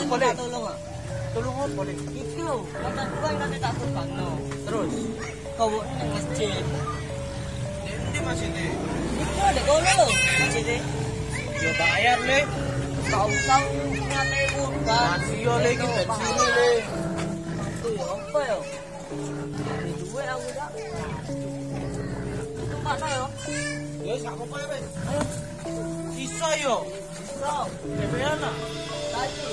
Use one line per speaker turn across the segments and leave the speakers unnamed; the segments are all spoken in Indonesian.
boleh.
Tolong ah.
Tolong apa boleh?
Iki lho, kata dua yang nanti tak tumpangno.
Terus.
Kau nang masjid.
Ini masih deh.
Iki ada kono lho, masjid.
Ya bayar le.
Kau tahu ngate kurban.
Masih yo le iki bensin le.
Itu ya apa ya? Duwe aku dak. Itu mana ya?
Ya sak apa ya, Wes?
Ayo,
Sisa yo.
bro.
BBM lah.
Tadi.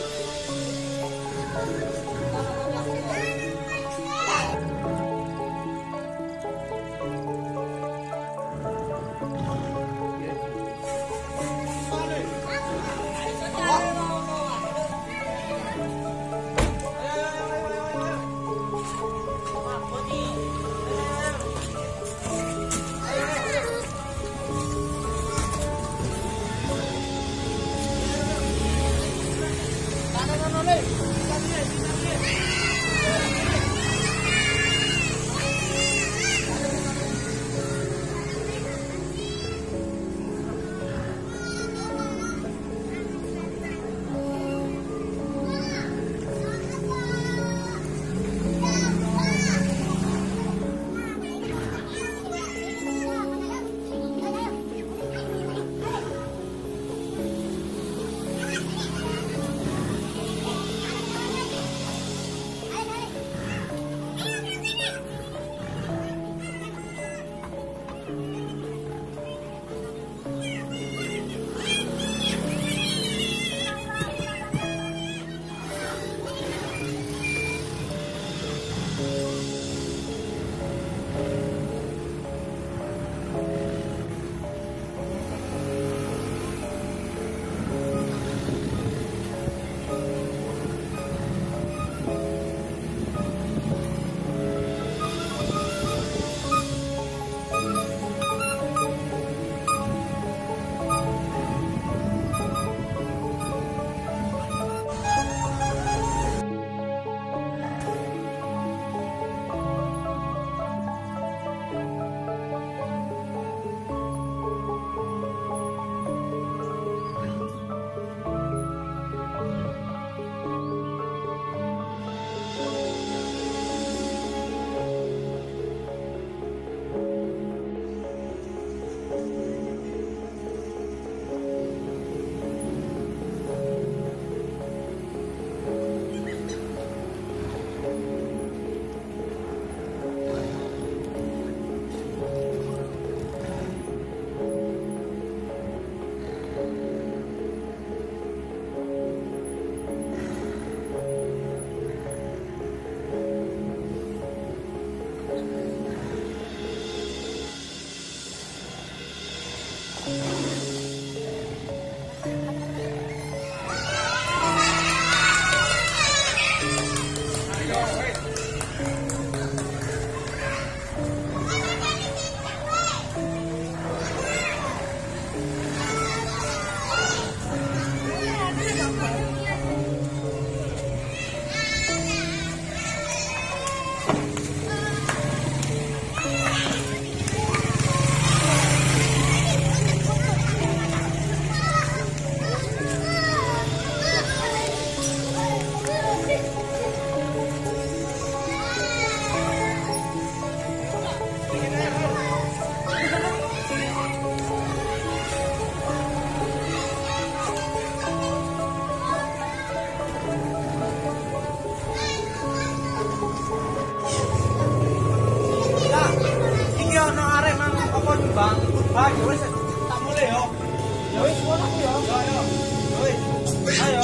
Bang, ya wis tak mulai yo. Ya wis ngono ku yo. Yo. Wis. Ayo.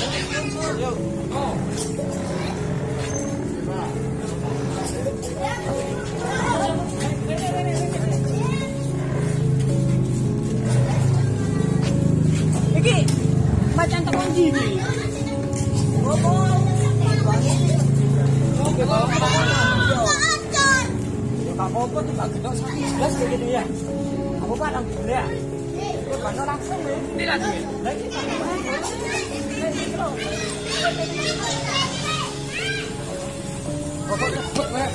Yo. Oh.
Iki macan tak kunci iki. Opo? Oke, Bang. Apa-apa tuh tak gedok 11 kayak gitu ya. Apa Pak nang gede ya? Mana langsung ya? Ini lagi. Lagi. Pokoknya cepet ya.